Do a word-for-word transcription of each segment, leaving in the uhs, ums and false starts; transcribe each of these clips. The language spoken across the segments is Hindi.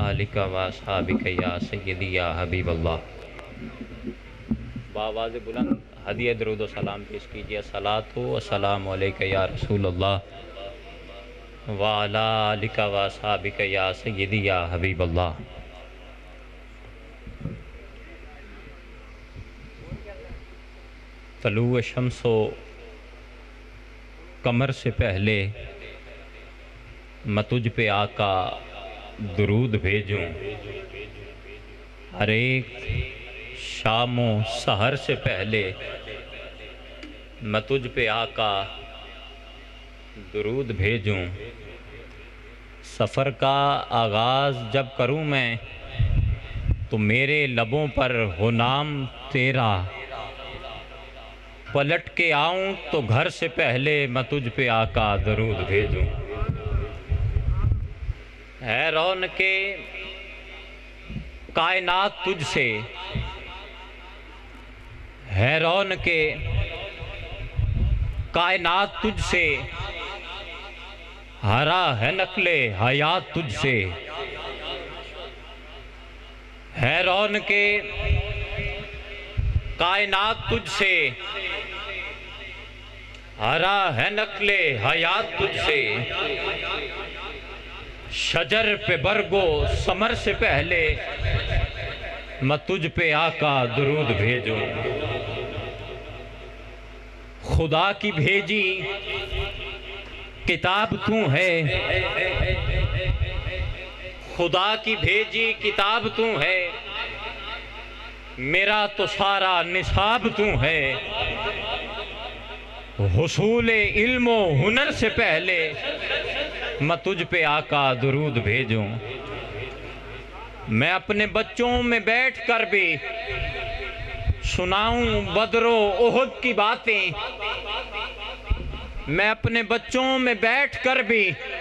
आलिका व अस्हाबिका या सय्यदी या हबीब अल्लाह। बावाज़ बुलंद हदिया दरूद व सलाम पेश कीजिए। सलातो व सलाम अलैका या रसूल अल्लाह व अला आलिका व अस्हाबिका या सय्यदी या हबीब अल्लाह। तलूए शम्सो कमर से पहले मैं तुझ पे आका दुरूद भेजूं। हर एक शामो सहर से पहले मैं तुझ पे आका दुरूद भेजूं। सफ़र का आगाज़ जब करूं मैं तो मेरे लबों पर हो नाम तेरा। पलट के आऊं तो घर से पहले मैं तुझ पे आका दरूद भेजूं। है रौनके कायनात तुझसे, है रौनके कायनात तुझसे, हरा है नक्ले हयात तुझसे। है रौनके कायनात तुझसे, हरा है नक्ले हयात तुझसे। शजर पे बरगो समर से पहले मैं तुझ पे आका दुरूद भेजूं। खुदा की भेजी किताब तू है, खुदा की भेजी किताब तू है। मेरा तो सारा निसाब तू है। हुसूले इल्मो हुनर से पहले मैं तुझ पे आका दुरूद भेजूं। मैं अपने बच्चों में बैठ कर भी सुनाऊं बदरो ओहद की बातें। मैं अपने बच्चों में बैठ कर भी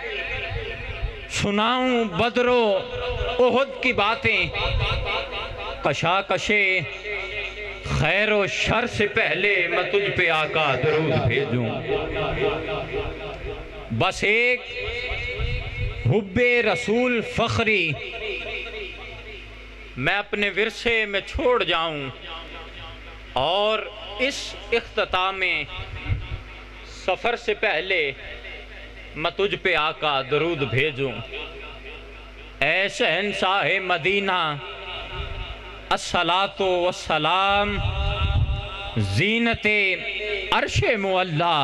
सुनाऊं बदरो ओहद की बातें। कशाकशे खैर व शर से पहले मैं तुझ पे आका दरूद भेजूं। बस एक हुब्बे रसूल फखरी मैं अपने विरसे में छोड़ जाऊं और इस इख्तिताम में सफ़र से पहले मैं तुझ पे आका दरूद भेजूं। ऐ शहंशाह मदीना अस्सलातो वस्सलाम ज़ीनते अर्शे मुअल्ला।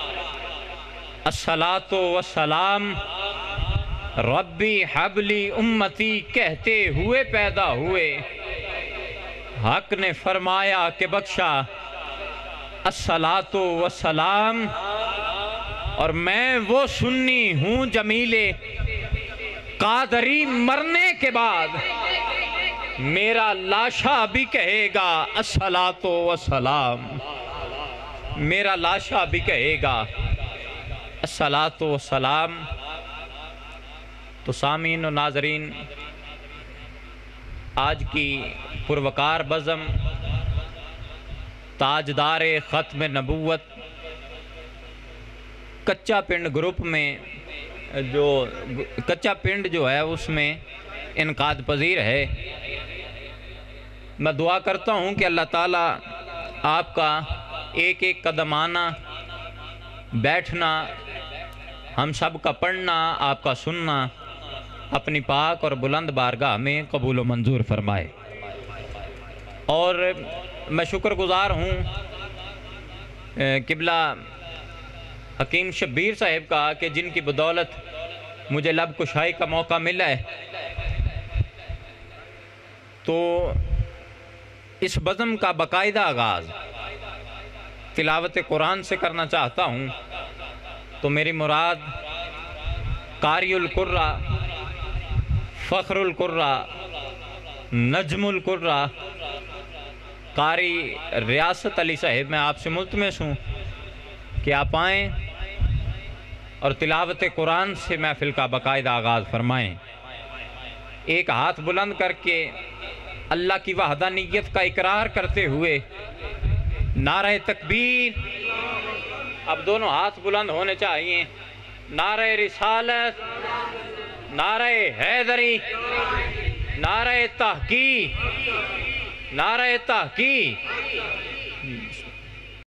अस्सलातो वस्सलाम रब्बी हबली उम्मती कहते हुए पैदा हुए। हक ने फरमाया कि बख्शा अस्सलातो वस्सलाम। और मैं वो सुन्नी हूँ जमीले कादरी मरने के बाद मेरा लाशा भी कहेगा अस्सलातो वस्सलाम। मेरा लाशा भी कहेगा अस्सलातो वस्सलाम। तो सामीन और नाजरीन, आज की पुरवकार बज़म ताजदार ख़त्म नबूवत कच्चा पिंड ग्रुप में जो कच्चा पिंड जो है उसमें इनकाद पजीर है। मैं दुआ करता हूँ कि अल्लाह ताला आपका एक एक कदम आना बैठना हम सब का पढ़ना आपका सुनना अपनी पाक और बुलंद बारगाह में कबूल व मंजूर फरमाए। और मैं शुक्रगुजार हूँ किबला हकीम शब्बीर साहिब का कि जिनकी बदौलत मुझे लब कुशाई का मौका मिला है। तो इस बज़म का बाकायदा आगाज़ तिलावत कुरान से करना चाहता हूँ। तो मेरी मुराद कारियुल कुर्रा, फ़ख्रुल कुर्रा, नजमुल कुर्रा कारी रियासत अली साहिब, मैं आपसे मुल्तमस हूँ कि आप आएँ और तिलावत कुरान से महफ़िल का बाकायदा आगाज़ फरमाएँ। एक हाथ बुलंद करके अल्लाह की वहदानियत का इकरार करते हुए नारे तकबीर, अब दोनों हाथ बुलंद होने चाहिए। नारे रिसालत, नारे हैदरी, नारे तहकीक, नारे तहकीक।